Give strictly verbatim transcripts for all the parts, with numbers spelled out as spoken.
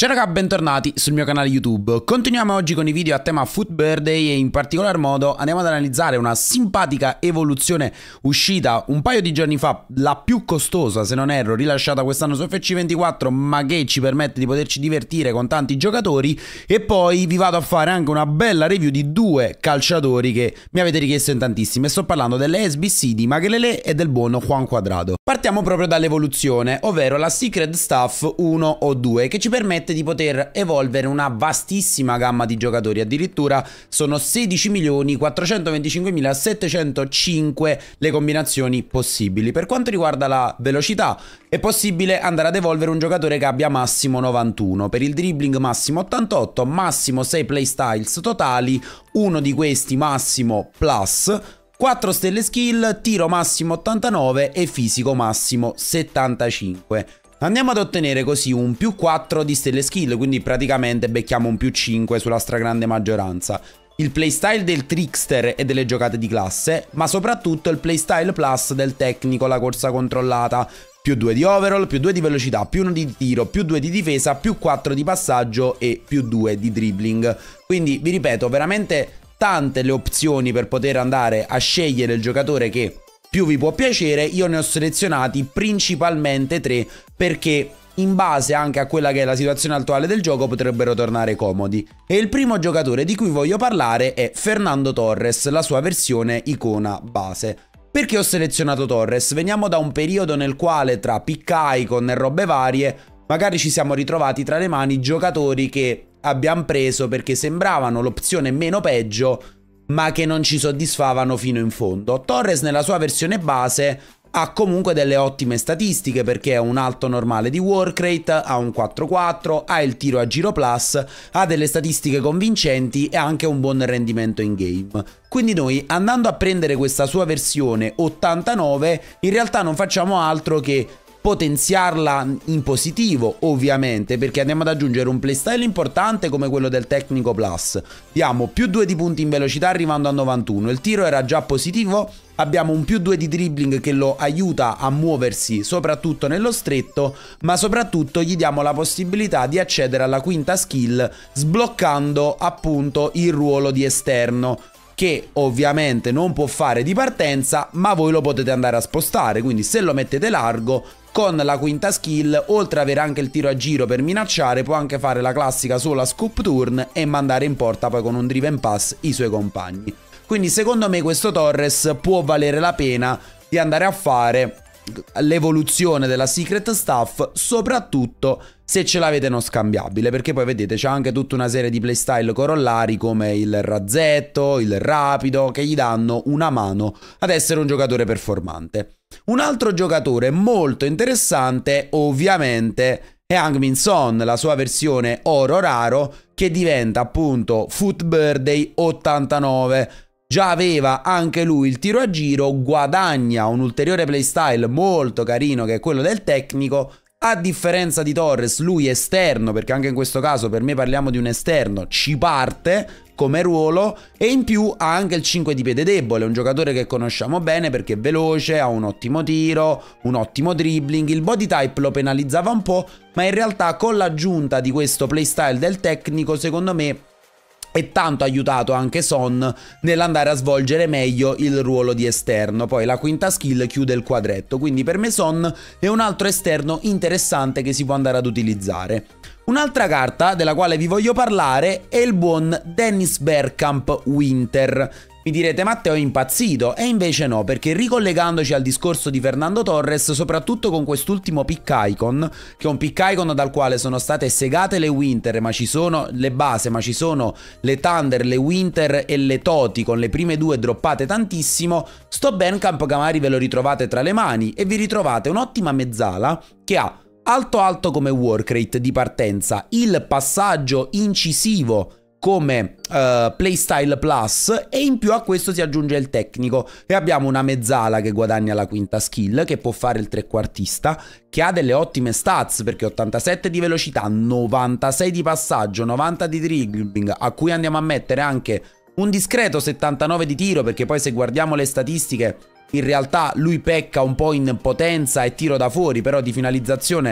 Ciao raga, bentornati sul mio canale YouTube. Continuiamo oggi con i video a tema Foot Birthday e in particolar modo andiamo ad analizzare una simpatica evoluzione uscita un paio di giorni fa, la più costosa se non erro, rilasciata quest'anno su F C ventiquattro, ma che ci permette di poterci divertire con tanti giocatori. E poi vi vado a fare anche una bella review di due calciatori che mi avete richiesto in tantissimi, e sto parlando delle S B C di Makelele e del buon Juan Cuadrado. Partiamo proprio dall'evoluzione, ovvero la Secret Stuff uno o due, che ci permette di poter evolvere una vastissima gamma di giocatori. Addirittura sono sedici milioni quattrocentoventicinquemila settecentocinque le combinazioni possibili. Per quanto riguarda la velocità, è possibile andare ad evolvere un giocatore che abbia massimo novantuno, per il dribbling massimo ottantotto, massimo sei playstyles totali, uno di questi massimo plus, quattro stelle skill, tiro massimo ottantanove e fisico massimo settantacinque. Andiamo ad ottenere così un più quattro di stelle skill, quindi praticamente becchiamo un più cinque sulla stragrande maggioranza. Il playstyle del trickster e delle giocate di classe, ma soprattutto il playstyle plus del tecnico, la corsa controllata. Più due di overall, più due di velocità, più uno di tiro, più due di difesa, più quattro di passaggio e più due di dribbling. Quindi vi ripeto, veramente tante le opzioni per poter andare a scegliere il giocatore che più vi può piacere. Io ne ho selezionati principalmente tre perché in base anche a quella che è la situazione attuale del gioco potrebbero tornare comodi. E il primo giocatore di cui voglio parlare è Fernando Torres, la sua versione icona base. Perché ho selezionato Torres? Veniamo da un periodo nel quale tra pick icon e robe varie magari ci siamo ritrovati tra le mani giocatori che abbiamo preso perché sembravano l'opzione meno peggio, ma che non ci soddisfavano fino in fondo. Torres nella sua versione base ha comunque delle ottime statistiche perché ha un alto normale di work rate, ha un quattro quattro, ha il tiro a giro plus, ha delle statistiche convincenti e anche un buon rendimento in game. Quindi noi, andando a prendere questa sua versione ottantanove, in realtà non facciamo altro che potenziarla in positivo, ovviamente, perché andiamo ad aggiungere un playstyle importante come quello del tecnico plus. Diamo più due di punti in velocità arrivando a novantuno, il tiro era già positivo, abbiamo un più due di dribbling che lo aiuta a muoversi soprattutto nello stretto, ma soprattutto gli diamo la possibilità di accedere alla quinta skill sbloccando appunto il ruolo di esterno, che ovviamente non può fare di partenza, ma voi lo potete andare a spostare. Quindi se lo mettete largo, con la quinta skill, oltre ad avere anche il tiro a giro per minacciare, può anche fare la classica sola scoop turn e mandare in porta poi con un driven pass i suoi compagni. Quindi secondo me questo Torres può valere la pena di andare a fare l'evoluzione della Secret Stuff, soprattutto se ce l'avete non scambiabile, perché poi vedete c'è anche tutta una serie di playstyle corollari come il razzetto, il rapido, che gli danno una mano ad essere un giocatore performante. Un altro giocatore molto interessante ovviamente è Heung-min Son, la sua versione oro raro, che diventa appunto Foot Birthday ottantanove. Già aveva anche lui il tiro a giro, guadagna un ulteriore playstyle molto carino che è quello del tecnico. A differenza di Torres, lui esterno, perché anche in questo caso per me parliamo di un esterno, ci parte come ruolo, e in più ha anche il cinque di piede debole, un giocatore che conosciamo bene perché è veloce, ha un ottimo tiro, un ottimo dribbling. Il body type lo penalizzava un po', ma in realtà con l'aggiunta di questo playstyle del tecnico secondo me è tanto aiutato anche Son nell'andare a svolgere meglio il ruolo di esterno. Poi la quinta skill chiude il quadretto, quindi per me Son è un altro esterno interessante che si può andare ad utilizzare. Un'altra carta della quale vi voglio parlare è il buon Dennis Bergkamp Winter. Mi direte Matteo è impazzito, e invece no, perché ricollegandoci al discorso di Fernando Torres, soprattutto con quest'ultimo pick icon, che è un pick icon dal quale sono state segate le Winter, ma ci sono le base, ma ci sono le Thunder, le Winter e le Toti, con le prime due droppate tantissimo, sto Bergkamp magari ve lo ritrovate tra le mani e vi ritrovate un'ottima mezzala che ha alto alto come work rate di partenza, il passaggio incisivo come uh, playstyle plus, e in più a questo si aggiunge il tecnico e abbiamo una mezzala che guadagna la quinta skill, che può fare il trequartista, che ha delle ottime stats perché ottantasette di velocità, novantasei di passaggio, novanta di dribbling, a cui andiamo a mettere anche un discreto settantanove di tiro, perché poi se guardiamo le statistiche in realtà lui pecca un po' in potenza e tiro da fuori, però di finalizzazione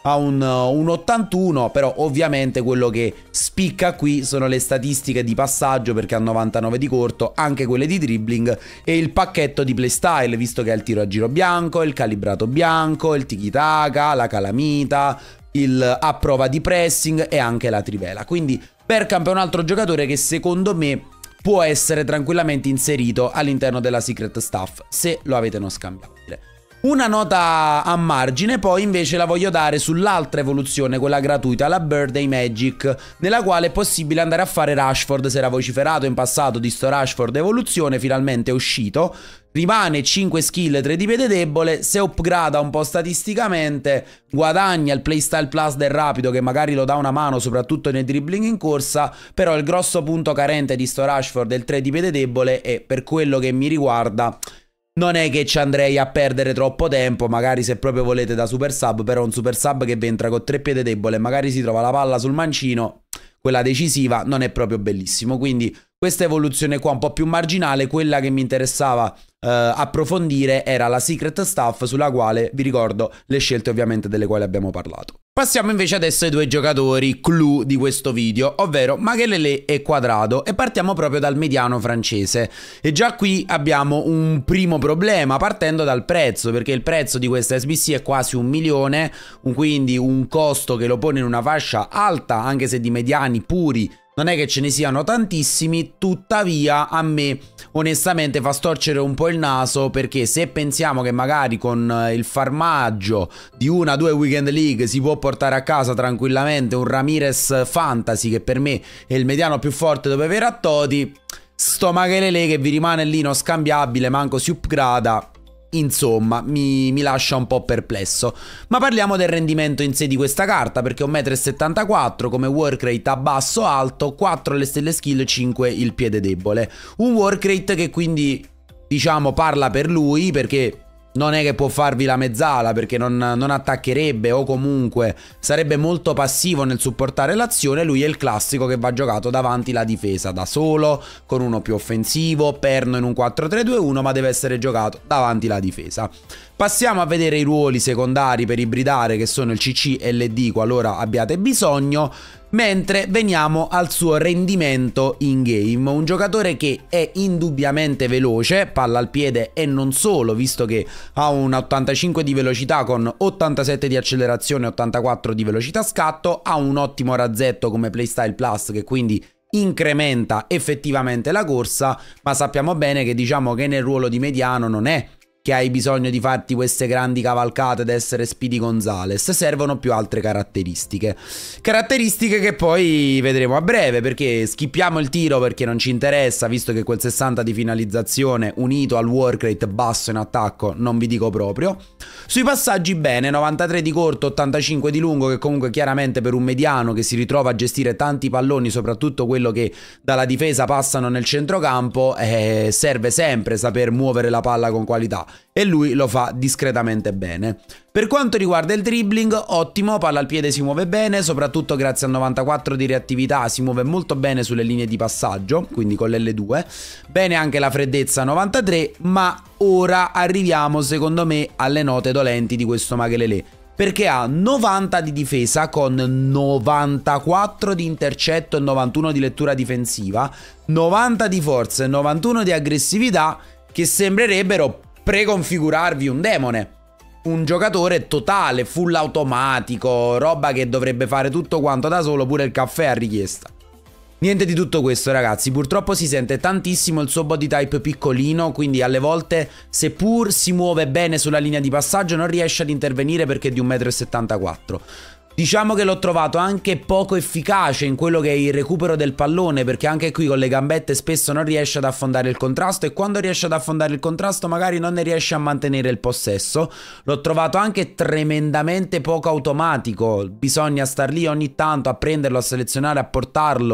ha un, un ottantuno, però ovviamente quello che spicca qui sono le statistiche di passaggio, perché ha novantanove di corto, anche quelle di dribbling e il pacchetto di playstyle, visto che ha il tiro a giro bianco, il calibrato bianco, il tiki-taka, la calamita, il a prova di pressing e anche la trivela. Quindi Bergkamp è un altro giocatore che secondo me può essere tranquillamente inserito all'interno della secret staff se lo avete non scambiabile. Una nota a margine poi invece la voglio dare sull'altra evoluzione, quella gratuita, la Birthday Magic, nella quale è possibile andare a fare Rashford. Si era vociferato in passato di sto Rashford evoluzione, finalmente è uscito. Rimane cinque skill, tre di piede debole, se upgrada un po' statisticamente, guadagna il playstyle plus del rapido che magari lo dà una mano soprattutto nel dribbling in corsa, però il grosso punto carente di sto Rashford è il tre di piede debole e per quello che mi riguarda non è che ci andrei a perdere troppo tempo, magari se proprio volete da super sub, però un super sub che vi entra con tre piede debole e magari si trova la palla sul mancino, quella decisiva, non è proprio bellissimo. Quindi questa evoluzione qua un po' più marginale, quella che mi interessava eh, approfondire era la secret staff, sulla quale vi ricordo le scelte ovviamente delle quali abbiamo parlato. Passiamo invece adesso ai due giocatori clou di questo video, ovvero Makelele e Cuadrado, e partiamo proprio dal mediano francese. E già qui abbiamo un primo problema, partendo dal prezzo, perché il prezzo di questa S B C è quasi un milione, quindi un costo che lo pone in una fascia alta, anche se di mediani puri non è che ce ne siano tantissimi. Tuttavia a me onestamente fa storcere un po' il naso, perché se pensiamo che magari con il farmaggio di una o due weekend league si può portare a casa tranquillamente un Ramirez Fantasy, che per me è il mediano più forte dopo Verratti, sto Makelele che vi rimane lì non scambiabile, manco si upgrada, insomma mi, mi lascia un po' perplesso. Ma parliamo del rendimento in sé di questa carta, perché un metro e settantaquattro come work rate a basso alto, quattro le stelle skill, cinque il piede debole. Un work rate che quindi diciamo parla per lui, perché non è che può farvi la mezzala, perché non, non attaccherebbe o comunque sarebbe molto passivo nel supportare l'azione. Lui è il classico che va giocato davanti la difesa da solo, con uno più offensivo, perno in un quattro tre due uno, ma deve essere giocato davanti la difesa. Passiamo a vedere i ruoli secondari per ibridare, che sono il C C e l'L D qualora abbiate bisogno, mentre veniamo al suo rendimento in game. Un giocatore che è indubbiamente veloce, palla al piede e non solo, visto che ha un ottantacinque di velocità con ottantasette di accelerazione e ottantaquattro di velocità scatto, ha un ottimo razzetto come playstyle plus che quindi incrementa effettivamente la corsa, ma sappiamo bene che diciamo che nel ruolo di mediano non è che hai bisogno di farti queste grandi cavalcate ed essere Speedy Gonzales, servono più altre caratteristiche. Caratteristiche che poi vedremo a breve, perché schippiamo il tiro perché non ci interessa, visto che quel sessanta di finalizzazione unito al work rate basso in attacco non vi dico proprio. Sui passaggi bene, novantatré di corto, ottantacinque di lungo, che comunque chiaramente per un mediano che si ritrova a gestire tanti palloni, soprattutto quello che dalla difesa passano nel centrocampo, eh, serve sempre saper muovere la palla con qualità. E lui lo fa discretamente bene. Per quanto riguarda il dribbling, ottimo, palla al piede si muove bene, soprattutto grazie al novantaquattro di reattività si muove molto bene sulle linee di passaggio, quindi con l'L due. Bene anche la freddezza novantatré, ma ora arriviamo secondo me alle note dolenti di questo Makelele, perché ha novanta di difesa con novantaquattro di intercetto e novantuno di lettura difensiva, novanta di forza e novantuno di aggressività, che sembrerebbero preconfigurarvi un demone, un giocatore totale, full automatico, roba che dovrebbe fare tutto quanto da solo, pure il caffè a richiesta. Niente di tutto questo, ragazzi. Purtroppo si sente tantissimo il suo body type piccolino, quindi alle volte, seppur si muove bene sulla linea di passaggio, non riesce ad intervenire perché è di un metro e settantaquattro. Diciamo che l'ho trovato anche poco efficace in quello che è il recupero del pallone, perché anche qui con le gambette spesso non riesce ad affondare il contrasto, e quando riesce ad affondare il contrasto magari non ne riesce a mantenere il possesso. L'ho trovato anche tremendamente poco automatico, bisogna star lì ogni tanto a prenderlo, a selezionare, a portarlo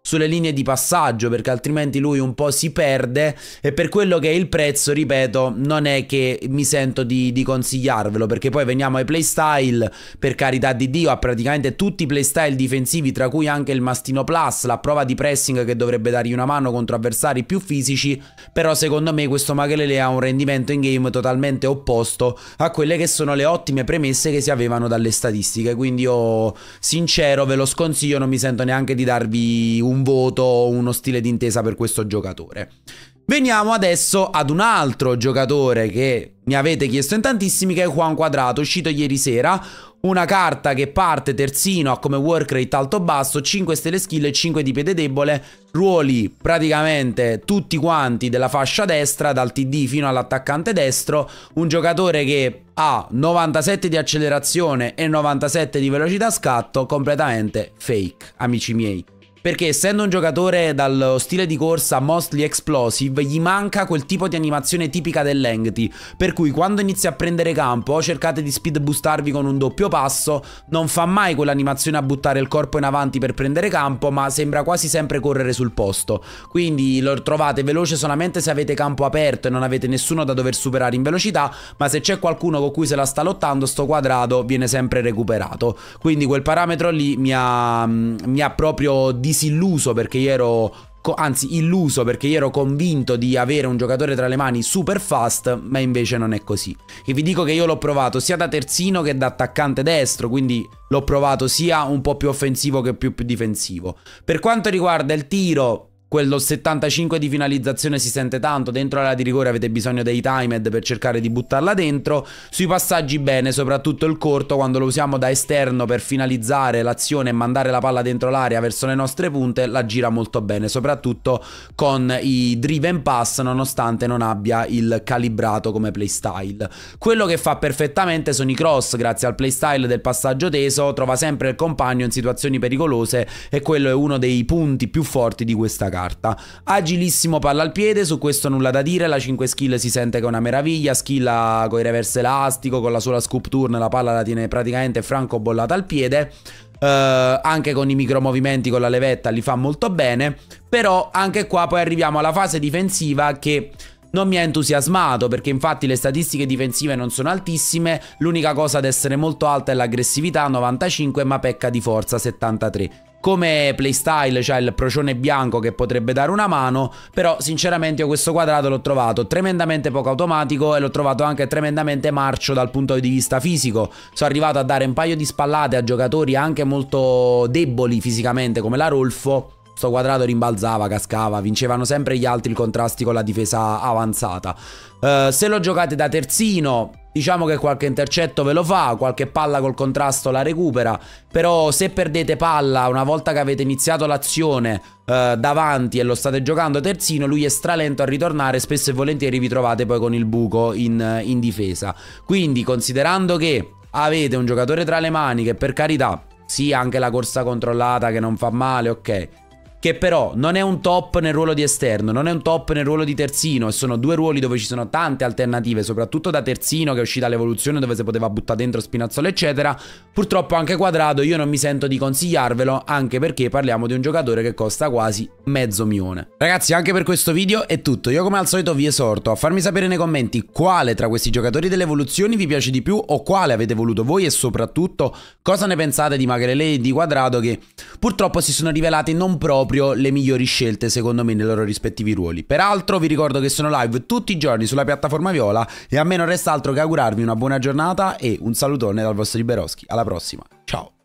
sulle linee di passaggio, perché altrimenti lui un po' si perde, e per quello che è il prezzo, ripeto, non è che mi sento di, di consigliarvelo, perché poi veniamo ai playstyle. Per carità di Dio, ha praticamente tutti i playstyle difensivi, tra cui anche il Mastino Plus, la prova di pressing che dovrebbe dargli una mano contro avversari più fisici, però secondo me questo Makelele ha un rendimento in game totalmente opposto a quelle che sono le ottime premesse che si avevano dalle statistiche, quindi io sincero ve lo sconsiglio, non mi sento neanche di darvi un voto o uno stile d'intesa per questo giocatore. Veniamo adesso ad un altro giocatore che mi avete chiesto in tantissimi, che è Juan Cuadrado, uscito ieri sera. Una carta che parte terzino, ha come work rate alto-basso, cinque stelle skill e cinque di piede debole, ruoli praticamente tutti quanti della fascia destra, dal T D fino all'attaccante destro. Un giocatore che ha novantasette di accelerazione e novantasette di velocità scatto, completamente fake, amici miei. Perché essendo un giocatore dallo stile di corsa mostly explosive, gli manca quel tipo di animazione tipica dell'Engti, per cui quando inizia a prendere campo o cercate di speed boostarvi con un doppio passo, non fa mai quell'animazione a buttare il corpo in avanti per prendere campo, ma sembra quasi sempre correre sul posto. Quindi lo trovate veloce solamente se avete campo aperto e non avete nessuno da dover superare in velocità, ma se c'è qualcuno con cui se la sta lottando, sto Cuadrado viene sempre recuperato. Quindi quel parametro lì mi ha, mi ha proprio disilluso, perché io ero, anzi illuso, perché io ero convinto di avere un giocatore tra le mani super fast, ma invece non è così. E vi dico che io l'ho provato sia da terzino che da attaccante destro, quindi l'ho provato sia un po' più offensivo che più, più difensivo. Per quanto riguarda il tiro, quello settantacinque di finalizzazione si sente tanto, dentro l'area di rigore avete bisogno dei timed per cercare di buttarla dentro. Sui passaggi bene, soprattutto il corto, quando lo usiamo da esterno per finalizzare l'azione e mandare la palla dentro l'area verso le nostre punte, la gira molto bene, soprattutto con i driven pass, nonostante non abbia il calibrato come playstyle. Quello che fa perfettamente sono i cross, grazie al playstyle del passaggio teso, trova sempre il compagno in situazioni pericolose e quello è uno dei punti più forti di questa carta. Carta. Agilissimo palla al piede, su questo nulla da dire, la cinque skill si sente che è una meraviglia, skill con il reverse elastico, con la sola scoop turn la palla la tiene praticamente franco bollata al piede. Uh, anche con i micromovimenti con la levetta li fa molto bene, però anche qua poi arriviamo alla fase difensiva che non mi ha entusiasmato, perché infatti le statistiche difensive non sono altissime, l'unica cosa ad essere molto alta è l'aggressività novantacinque, ma pecca di forza settantatré. Come playstyle c'è il procione bianco che potrebbe dare una mano, però sinceramente io questo Cuadrado l'ho trovato tremendamente poco automatico e l'ho trovato anche tremendamente marcio dal punto di vista fisico. Sono arrivato a dare un paio di spallate a giocatori anche molto deboli fisicamente come la Rolfo. Sto Cuadrado rimbalzava, cascava, vincevano sempre gli altri i contrasti con la difesa avanzata. Uh, se lo giocate da terzino, diciamo che qualche intercetto ve lo fa, qualche palla col contrasto la recupera, però se perdete palla una volta che avete iniziato l'azione uh, davanti e lo state giocando terzino, lui è stralento a ritornare, spesso e volentieri vi trovate poi con il buco in, in difesa. Quindi considerando che avete un giocatore tra le mani che per carità, sì, anche la corsa controllata che non fa male, ok, che però non è un top nel ruolo di esterno, non è un top nel ruolo di terzino, e sono due ruoli dove ci sono tante alternative, soprattutto da terzino che è uscita l'evoluzione dove si poteva buttare dentro Spinazzola eccetera. Purtroppo anche Cuadrado io non mi sento di consigliarvelo, anche perché parliamo di un giocatore che costa quasi mezzo milione. Ragazzi, anche per questo video è tutto. Io come al solito vi esorto a farmi sapere nei commenti quale tra questi giocatori delle evoluzioni vi piace di più o quale avete voluto voi, e soprattutto cosa ne pensate di Makelele e di Cuadrado, che purtroppo si sono rivelati non proprio le migliori scelte secondo me nei loro rispettivi ruoli. Peraltro vi ricordo che sono live tutti i giorni sulla piattaforma Viola e a me non resta altro che augurarvi una buona giornata e un salutone dal vostro Liberoschi. Alla prossima, ciao!